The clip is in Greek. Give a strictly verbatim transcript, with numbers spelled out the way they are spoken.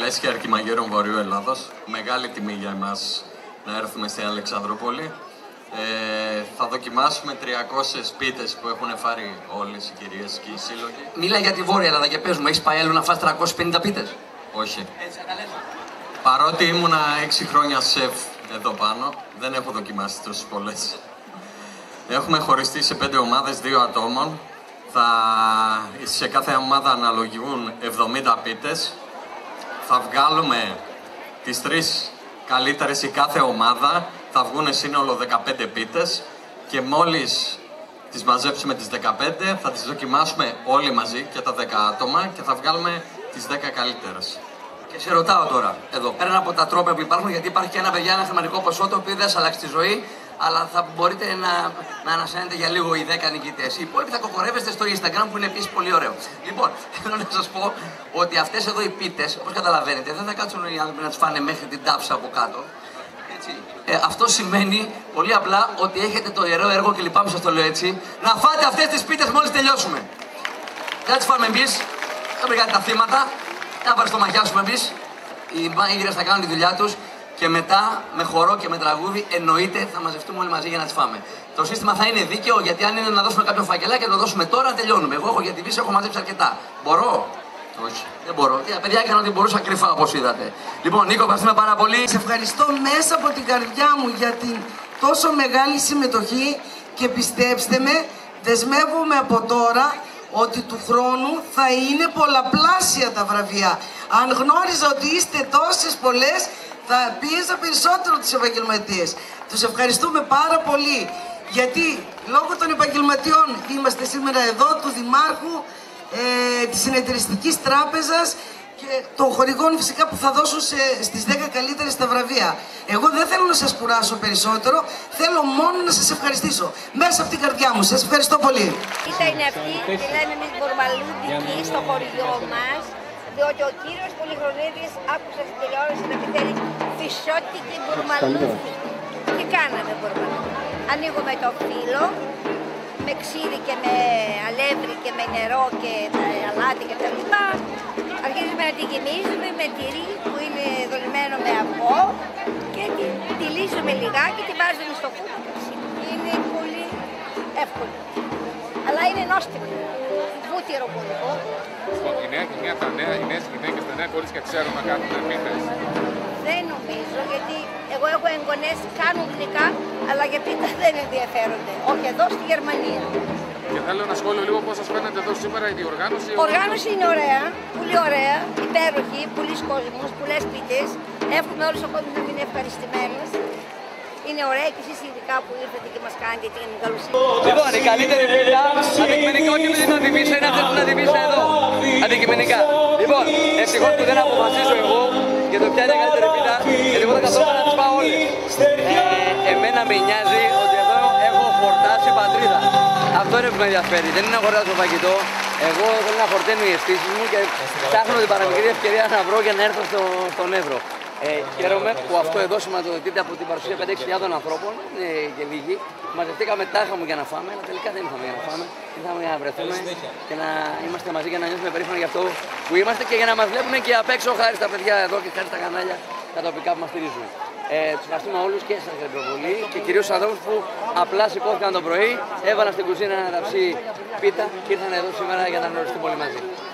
Λέσχη Αρκιμαγείρων Βορείου Ελλάδος. Μεγάλη τιμή για εμάς να έρθουμε στην Αλεξανδρούπολη. Ε, θα δοκιμάσουμε τριακόσιες πίτες που έχουν φάρει όλες οι κυρίες και οι σύλλογοι. Μίλα για τη Βόρεια Ελλάδα και πες μου, έχεις πάει άλλο να φας τριακόσιες πενήντα πίτες? Όχι. Παρότι ήμουνα έξι χρόνια σεφ εδώ πάνω, δεν έχω δοκιμάσει τόσες πολλές. Έχουμε χωριστεί σε πέντε ομάδες δύο ατόμων. Θα, σε κάθε ομάδα αναλογιούν εβδομήντα πίτες. Θα βγάλουμε τις τρεις καλύτερες η κάθε ομάδα. Θα βγουν σύνολο δεκαπέντε πίτες και μόλις τις μαζέψουμε τις δεκαπέντε θα τις δοκιμάσουμε όλοι μαζί και τα δέκα άτομα και θα βγάλουμε τις δέκα καλύτερες. Και σε ρωτάω τώρα, εδώ πέρα από τα τρόπια που υπάρχουν, γιατί υπάρχει και ένα παιδιά, ένα χρηματικό ποσό το οποίο δεν θα αλλάξει τη ζωή, αλλά θα μπορείτε να, να ανασένετε για λίγο οι δέκα νικητές. Οι υπόλοιποι θα κοκορεύεστε στο Instagram που είναι επίσης πολύ ωραίο. Λοιπόν, θέλω να σας πω ότι αυτές εδώ οι πίτες, όπως καταλαβαίνετε, δεν θα κάτσουν οι άνθρωποι να τους φάνε μέχρι την τάψα από κάτω. Έτσι. Ε, αυτό σημαίνει πολύ απλά ότι έχετε το ιερό έργο και λυπάμαι σας το λέω έτσι, να φάτε αυτές τις πίτες μόλις τελειώσουμε. Δεν τις φάμε εμείς, θα βρήκατε τα θύματα, να παραστομαχιάσουμε εμείς, οι μάγειρες θα κάνουν τη δουλειά τους και μετά με χορό και με τραγούδι εννοείται θα μαζευτούμε όλοι μαζί για να τις φάμε. Το σύστημα θα είναι δίκαιο γιατί αν είναι να δώσουμε κάποιο φακελάκι και να το δώσουμε τώρα τελειώνουμε. Εγώ έχω για τη Βύση, έχω μαζέψει αρκετά. Μπορώ? Όχι. Δεν μπορώ. Τα παιδιά έκανα ό,τι μπορούσα κρυφά όπως είδατε. Λοιπόν, Νίκο, ευχαριστούμε πάρα πολύ. Σε ευχαριστώ μέσα από την καρδιά μου για την τόσο μεγάλη συμμετοχή και πιστέψτε με, δεσμεύομαι από τώρα ότι του χρόνου θα είναι πολλαπλάσια τα βραβεία. Αν γνώριζα ότι είστε τόσες πολλές, θα πίεζα περισσότερο τους επαγγελματίες. Τους ευχαριστούμε πάρα πολύ, γιατί λόγω των επαγγελματιών είμαστε σήμερα εδώ, του Δημάρχου, ε, της Συνεταιριστικής Τράπεζας και των χορηγών φυσικά που θα δώσουν σε, στις δέκα καλύτερες τα βραβεία. Εγώ δεν θέλω να σας κουράσω περισσότερο, θέλω μόνο να σας ευχαριστήσω μέσα από την καρδιά μου. Σας ευχαριστώ πολύ. Ήταν είναι αυτή, τη λέμε εμείς Μπορμαλούδικη στο χωριό μας, διότι ο κύριος Πολυχρονίδης άκουσε στην τηλεόραση να πει φυσότη και Μπορμαλούδικη. Τι κάναμε Μπορμαλούδικη? Ανοίγουμε το φύλλο, με ξύδι και με αλεύρι και με νερό και τα αλάτι και τα λοιπά. Αρχίζουμε να τη γεμίζουμε με τυρί που είναι δολυμένο με αυγό και τη τυλίζουμε λιγάκι, τη βάζουμε στο φούρνο και ψήνουμε. Είναι πολύ εύκολο. Αλλά είναι νόστιμο. Βούτυρο πολύ. Η νέα γενιά, τα νέα, οι νέες γυναίκες, τα νέα κορίτσια ξέρουν να κάνουν πίτες? Δεν νομίζω, γιατί εγώ έχω εγγονές, κάνουν γλυκά, αλλά για πίτα δεν ενδιαφέρονται. Όχι εδώ στη Γερμανία. Και θέλω ένα σχόλιο λίγο πώς σας φαίνεται εδώ σήμερα η διοργάνωση. Η οργάνωση είναι ωραία, πολύ ωραία, υπέροχη, πολλοί κόσμος, πολλές πίτες. Εύχομαι όλους ο κόσμος να μείνει ευχαριστημένος. Είναι ωραία και εσείς ειδικά που ήρθατε και μας κάνετε την καλοσύνη. Λοιπόν, η καλύτερη πίτα, αντικειμενικά, όχι με την αντιβίσα, είναι αυτή που την αντιβίσα εδώ. Αντικειμενικά. Λοιπόν, ευτυχώς που δεν αποφασίζω εγώ για το ποια είναι η καλύτερη πίτα, γιατί εγώ θα καθόμουν να τις πάω όλες. Ε, εμένα με νοιάζει ότι εδώ έχω φορτάσει πατρίδα. Αυτό είναι που με ενδιαφέρει. Δεν είναι να αγοράζω φαγητό. Εγώ θέλω να φορταίνω οι αισθήσεις μου και ψάχνω την παραμικρή ευκαιρία να βρω για να έρθω στο, στον Εύρο. Ε, χαίρομαι που αυτό εδώ σηματοδοτείται από την παρουσία πέντε έξι χιλιάδων ανθρώπων ε, και λίγοι. Μαζευτήκαμε τάχα μου για να φάμε, αλλά τελικά δεν ήρθαμε για να φάμε. Ήρθαμε για να βρεθούμε και να είμαστε μαζί και να νιώθουμε περήφανοι για αυτό που είμαστε και για να μας βλέπουν και απ' έξω χάρη στα παιδιά εδώ και χάρη στα κανάλια τα τοπικά που μας στηρίζουν. Ε, τους ευχαριστούμε όλους και σας ευχαριστώ πολύ και κυρίως τους ανθρώπους που απλά σηκώθηκαν το πρωί, έβαλαν στην κουζίνα ένα ταψί πίτα και ήρθαν εδώ σήμερα για να γνωριστούν πολύ μαζί.